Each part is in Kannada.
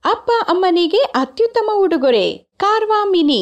ಅಪ್ಪ ಅಮ್ಮನಿಗೆ ಅತ್ಯುತ್ತಮ ಉಡುಗೊರೆ ಕಾರ್ವಾ ಮಿನಿ.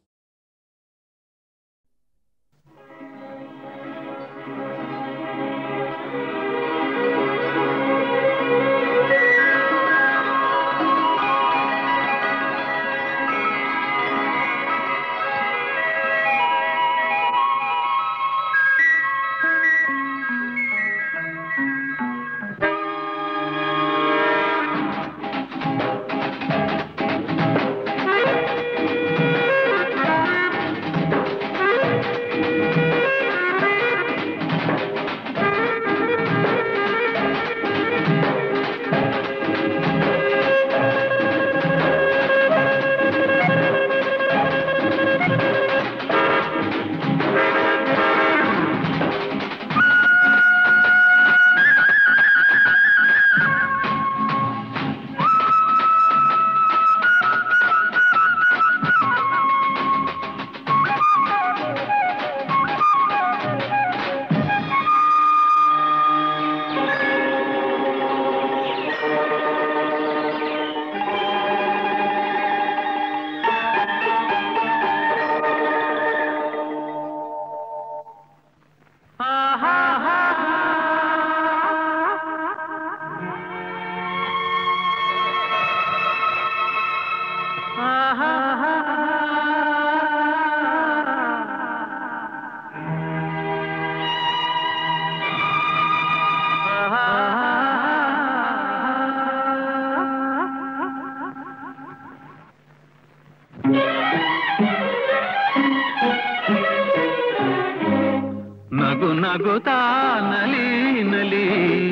ನಗು ನಗುತ್ತಾ ನಲಿ ನಲಿ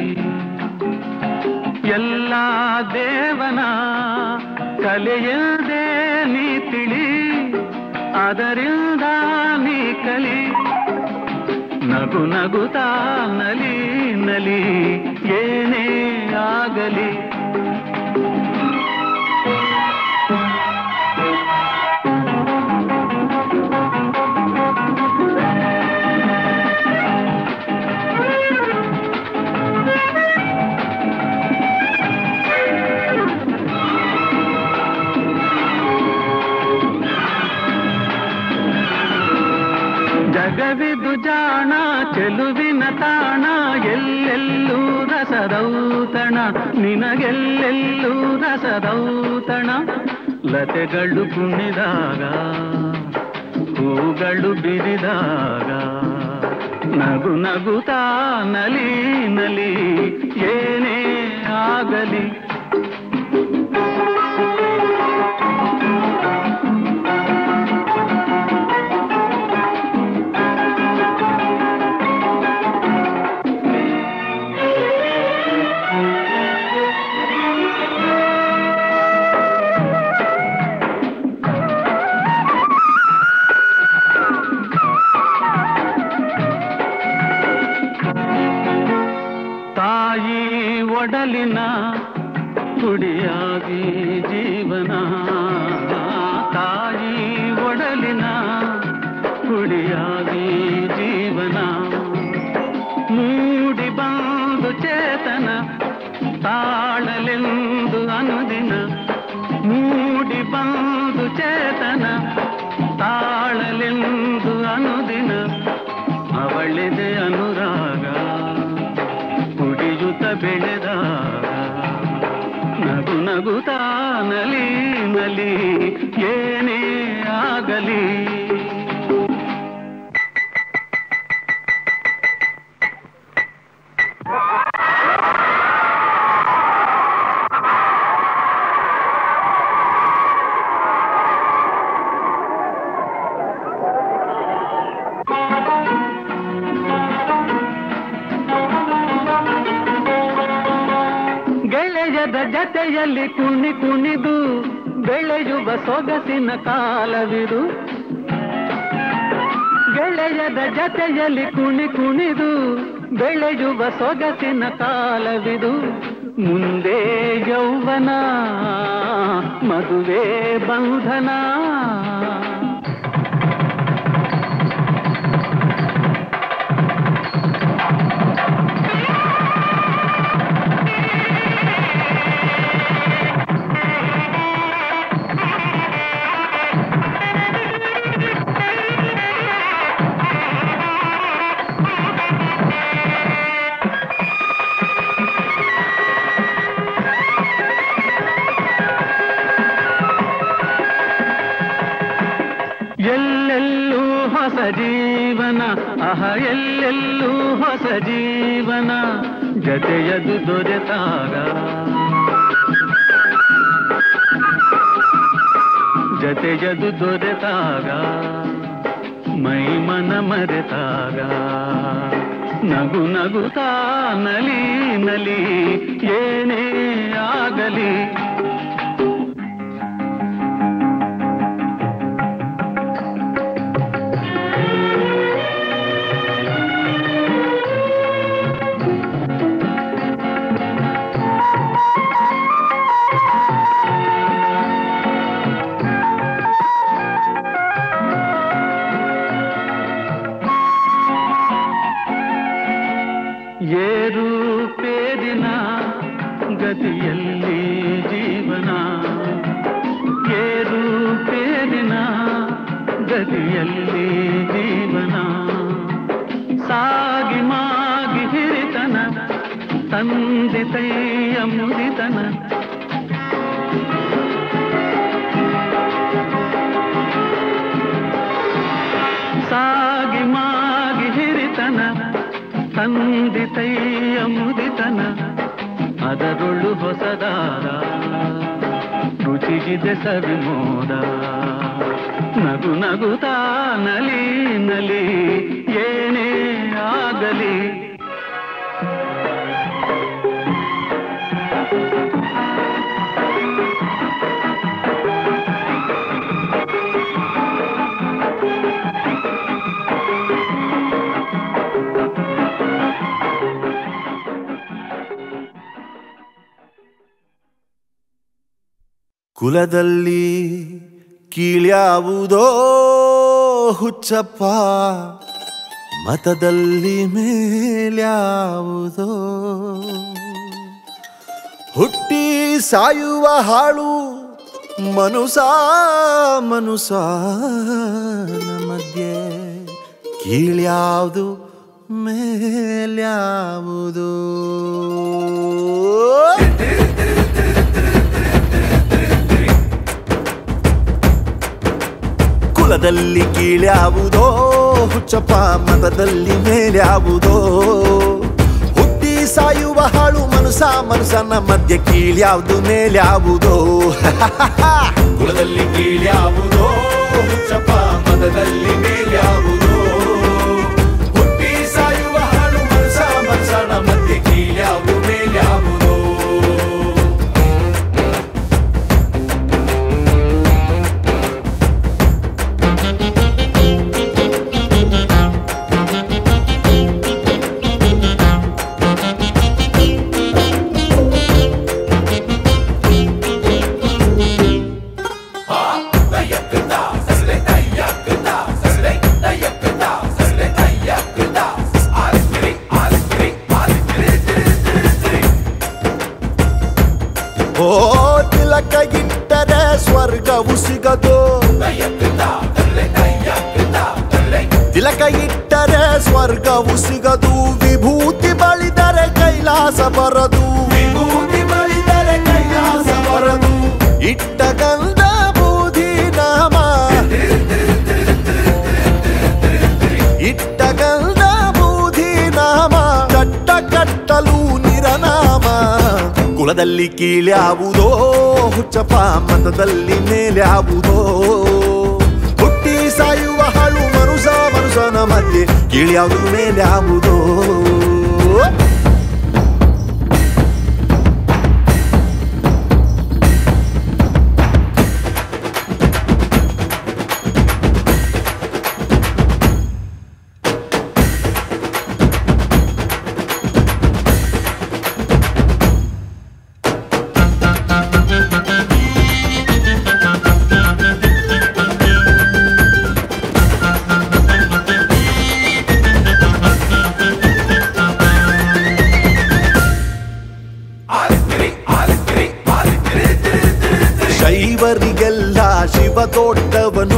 ಎಲ್ಲ ದೇವನ ಕಲೆಯದೇ ನೀ ತಿಳಿ, ಅದರಿಂದ ನೀ ಕಲಿ. ನಗು ನಗುತ್ತಾ ನಲಿ ನಲಿ ಏನೇ ಆಗಲಿ. ಜಗವಿದು ಜಾಣ ಚೆಲುವಿನ ತಾಣ, ಎಲ್ಲೆಲ್ಲೂ ರಸದೌತಣ, ನಿನಗೆಲ್ಲೆಲ್ಲೂ ರಸದೌತಣ. ಲತೆಗಳು ಕುಣಿದಾಗ ಹೂಗಳು ಬಿರಿದಾಗ, ನಗು ನಗುತ್ತಾ ನಲಿ ನಲಿ ಏನೇ ಆಗಲಿ. ತಾಯಿ ಒಡಲಿನ ಕುಡಿಯಾಗಿ ಜೀವನ, ತಾಯಿ ಒಡಲಿನ ಕುಡಿಯಾಗಿ ಜೀವನ. ಮೂಡಿ ಬಂದು ಚೇತನ ತಾಳಲೆಂದು ಅನುದಿನ, ಮೂಡಿ ಬಂದು ಚೇತನ ತಾಳಲೆಂದು ಅನುದಿನ. ಅವಳಿದೆ ಅನುರಾಗ ಕುಡಿಯುತ್ತ ಬೆಳೆದಾಗ, ನಗು ನಗುತ್ತಾ ನಲಿ ನಲಿ ಏನೇ ಆಗಲಿ. ಗೆಳೆಯದ ಜತೆಯಲ್ಲಿ ಕುಣಿ ಕುಣಿದು ಬೆಳೆಯುವ ಸೊಗಸಿನ ಕಾಲವಿದು. ಗೆಳೆಯದ ಜತೆಯಲ್ಲಿ ಕುಣಿ ಕುಣಿದು ಬೆಳೆಯುವ ಸೊಗಸಿನ ಕಾಲವಿದು. ಮುಂದೆ ಯೌವನ ಮದುವೆ ಬಂಧನ, ಆಹ ಎಲ್ಲೆಲ್ಲೂ ಹೊಸ ಜೀವನ ಜತೆಯದು ದೊರೆತಾಗ ಜತೆಯದು ದೊರೆತಾಗ ಮೈ ಮನ ಮರೆತಾಗ ನಗು ನಗುತ್ತಾ ನಲಿ ನಲಿ ಏನೇ ಆಗಲಿ ಏರು ಪೇರಿನ ಗತಿಯಲ್ಲಿ ಜೀವನ ಏರು ಪೇರಿನ ಗತಿಯಲ್ಲಿ ಜೀವನ ಸಾಗಿ ಮಾಗಿ ಹಿರಿತನ ತಂದೆ ತೈಯ ಮುದಿತನ ಸಾಗಿ ಮಾಗಿ ಹಿರಿತನ ತಂದಿತೈಯ ಮುದಿತನ ಅದರೊಳು ಹೊಸದಾರ ರುಚಿಗಿದೆ ಸವಿಮೋದ ನಗು ನಗುತ್ತಾ ನಲಿ ನಲಿ ಏನೇ ಆಗಲಿ ಕುಲದಲ್ಲಿ ಕೀಳ್ಯಾವುದೋ ಹುಚ್ಚಪ್ಪ ಮತದಲ್ಲಿ ಮೇಲ್ಯಾವುದೋ ಹುಟ್ಟಿ ಸಾಯುವ ಹಾಳು ಮನುಸ ಮಧ್ಯೆ ಕೀಳ್ಯಾವುದು ಮೇಲ್ಯಾವುದು ಕುಲದಲ್ಲಿ ಕೀಳ್ಯಾವುದೋ ಹುಚ್ಚಪ್ಪ ಮತದಲ್ಲಿ ಮೇಲ್ಯಾವುದೋ ಹುಟ್ಟಿ ಸಾಯುವ ಹಾಳು ಮನುಸನ ಮಧ್ಯೆ ಕೀಳ್ಯಾವುದು ಮೇಲ್ಯಾವುದೋ ಕುಲದಲ್ಲಿ ಕೀಳ್ಯಾವುದೋ ಹುಚ್ಚಪ್ಪ ಮತದಲ್ಲಿ ಮೇಲ್ಯಾವುದೋ ಹುಟ್ಟಿ ಸಾಯುವ ಹಾಳು ಮನುಸನ ಮಧ್ಯೆ ಕೀಳ್ಯಾವುದು ಮೇಲ್ಯಾವುದೋ ಓ ತಿಲಕಗಿಟ್ಟರೆ ಸ್ವರ್ಗವು ಸಿಗದು ತಿಲಕ ಇಟ್ಟರೆ ಸ್ವರ್ಗವು ಸಿಗದು ವಿಭೂತಿ ಬಳಿದರೆ ಕೈಲಾಸ ಬರದು ವಿಭೂತಿ ಬಳಿದರೆ ಕೈಲಾಸ ಬರದು ಇಟ್ಟ ಗಂಧ ಬೂದಿ ನಾಮ ಇಟ್ಟ ಗಂಧ ಬೂದಿ ನಾಮ ಕಟ್ಟ ಕಟ್ಟಲು ನಿರನಾಮ ಕುಲದಲ್ಲಿ ಕೀಳ್ಯಾವುದೋ ಹುಚ್ಚಪ್ಪ ಮತದಲ್ಲಿ ಮೇಲ್ಯಾವುದೋ ಹುಟ್ಟಿ ಸಾಯುವ ಹಾಳು ಮನುಸನ ಮಧ್ಯೆ ಕೀಳ್ಯಾವುದು ಮೇಲ್ಯಾವುದೋ ಶೈವರಿಗೆಲ್ಲ ಶಿವ ದೊಡ್ಡವನು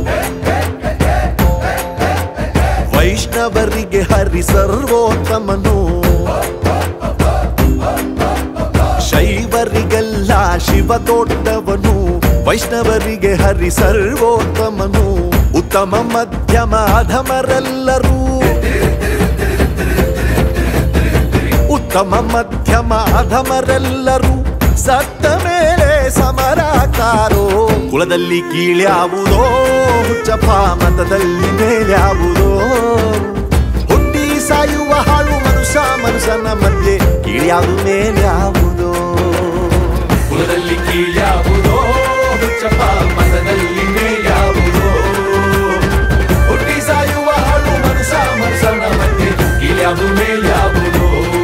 ವೈಷ್ಣವರಿಗೆ ಹರಿ ಸರ್ವೋತ್ತಮನು ಶೈವರಿಗೆಲ್ಲ ಶಿವ ದೊಡ್ಡವನು ವೈಷ್ಣವರಿಗೆ ಹರಿ ಸರ್ವೋತ್ತಮನು ಉತ್ತಮ ಮಧ್ಯಮ ಅಧಮರೆಲ್ಲರೂ ಉತ್ತಮ ಮಧ್ಯಮ ಅಧಮರೆಲ್ಲರೂ ಸತ್ತ ಮೇಲೆ ಸಮರಾಕಾರೋ ಕುಲದಲ್ಲಿ ಕೀಳ್ಯಾವುದೋ ಹುಚ್ಚಪ್ಪ ಮತದಲ್ಲಿ ಮೇಲ್ಯಾವುದೋ ಹುಟ್ಟಿ ಸಾಯುವ ಹಾಳು ಮನುಷ್ಯನ ಮಧ್ಯೆ ಕೀಳ್ಯಾವುದು ಮೇಲ್ಯಾವುದೋ ಕುಲದಲ್ಲಿ ಕೀಳ್ಯಾವುದೋ ಹುಚ್ಚಪ್ಪ ಮತದಲ್ಲಿ ಮೇಲ್ಯಾವುದೋ ಹುಟ್ಟಿ ಸಾಯುವ ಹಾಳು ಮನುಷ್ಯನ ಮಧ್ಯೆ ಕೀಳ್ಯಾವುದು ಮೇಲ್ಯಾವುದೋ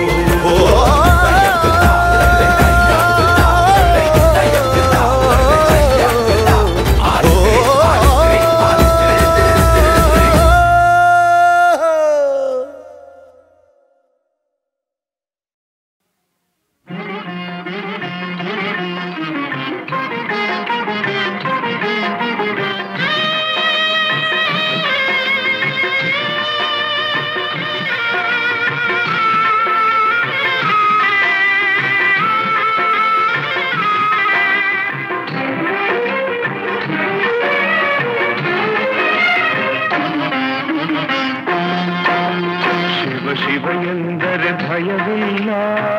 ಶಿವ ಎಂದರೆ ಭಯವಿಲ್ಲ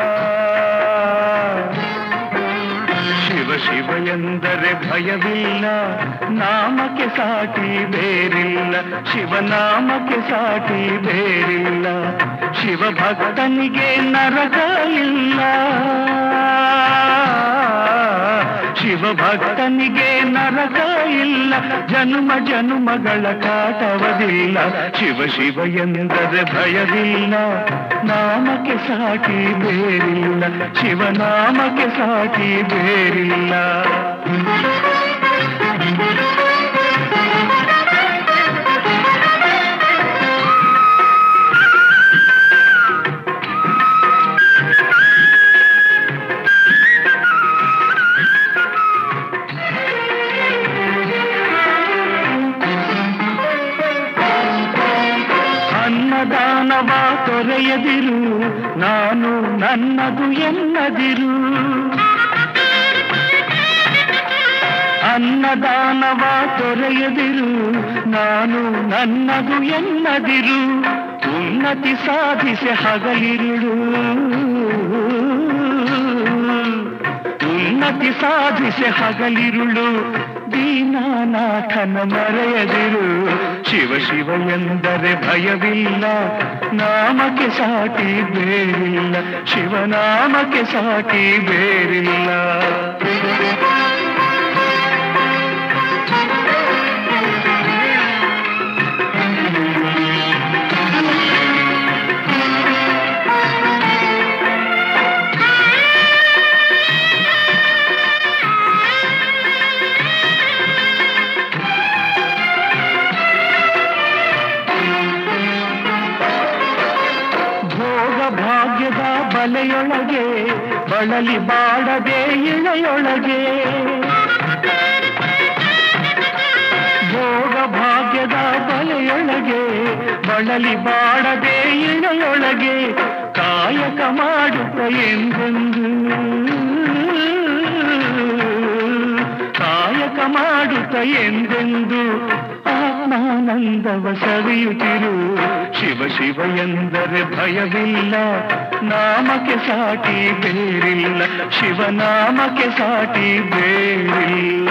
ಶಿವ ಶಿವ ಎಂದರೆ ಭಯವಿಲ್ಲ ನಾಮಕ್ಕೆ ಸಾಟಿ ಬೇರಿಲ್ಲ ಶಿವನಾಮಕ್ಕೆ ಸಾಟಿ ಬೇರಿಲ್ಲ ಶಿವ ಭಕ್ತನಿಗೆ ನರಕ ಇಲ್ಲ ಶಿವ ಭಕ್ತನಿಗೆ ನರಕ ಇಲ್ಲ ಜನ್ಮ ಜನ್ಮಗಳ ಕಾಟವದಿಲ್ಲ ಶಿವ ಶಿವ ಎಂದರೆ ಭಯವಿಲ್ಲ ನಾಮಕ್ಕೆ ಸಾಟಿ ಬೇರಿಲ್ಲ ಶಿವನಾಮಕ್ಕೆ ಸಾಟಿ ಬೇರಿಲ್ಲ ಅನ್ನದಾನವ ತೊರೆಯದಿರು ನಾನು ನನ್ನದು ಎನ್ನದಿರು ಅನ್ನದಾನವ ತೊರೆಯದಿರು ನಾನು ನನ್ನದು ಎನ್ನದಿರು ಉನ್ನತಿ ಸಾಧಿಸಿ ಹಗಲಿರುಳು ಉನ್ನತಿ ಸಾಧಿಸಿ ಹಗಲಿರುಳು ದೀನಾನಾಥನ ಮರೆಯದಿರು ಶಿವ ಶಿವ ಎಂದರೆ ಭಯವಿಲ್ಲ ನಾಮಕ್ಕೆ ಸಾಟಿ ಬೇರಿಲ್ಲ ಶಿವನಾಮಕ್ಕೆ ಸಾಟಿ ಬೇರಿಲ್ಲ ಭಾಗ್ಯದ ಬಲೆಯೊಳಗೆ ಬಳಲಿ ಬಾಡದೆ ಇಳೆಯೊಳಗೆ ಭೋಗ ಭಾಗ್ಯದ ಬಲೆಯೊಳಗೆ ಬಳಲಿ ಬಾಡದೆ ಇಳೆಯೊಳಗೆ ಕಾಯಕ ಮಾಡುತ್ತ ಎಂದೆಂದು ಕಾಯಕ ಮಾಡುತ್ತ ಎಂದೆಂದು ಆತ್ಮಾನಂದವ ಸವಿಯುತ್ತಿರು ಶಿವ ಶಿವ ಎಂದರೆ ಭಯವಿಲ್ಲ ನಾಮಕ್ಕೆ ಸಾಟಿ ಬೇರಿಲ್ಲ ಶಿವನಾಮಕ್ಕೆ ಸಾಟಿ ಬೇರಿಲ್ಲ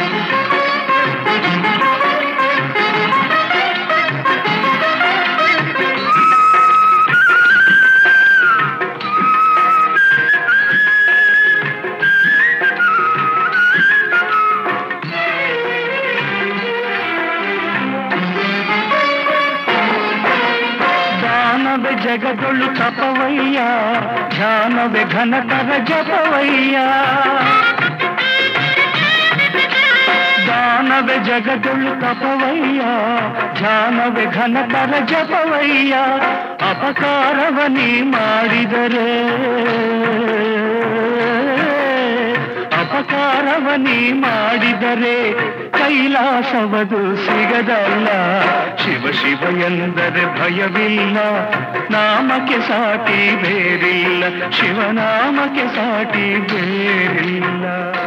ಜಗದೊಳು ತಪವಯ್ಯ ಧ್ಯಾನವೇ ಘನತರ ಜಪವಯ್ಯ ದಾನವೇ ಜಗದೊಳು ತಪವಯ್ಯ ಧ್ಯಾನವೇ ಘನತರ ಜಪವಯ್ಯ ಅಪಕಾರವ ನೀ ಮಾಡಿದರೆ ಅಪಕಾರವ ನೀ ಮಾಡಿದರೆ ಕೈಲಾಸವದು ಸಿಗದಲ್ಲ ಶಿವ ಶಿವ ಎಂದರೆ ಭಯವಿಲ್ಲ ನಾಮಕ್ಕೆ ಸಾಟಿ ಬೇರಿಲ್ಲ ಶಿವನಾಮಕ್ಕೆ ಸಾಟಿ ಬೇರಿಲ್ಲ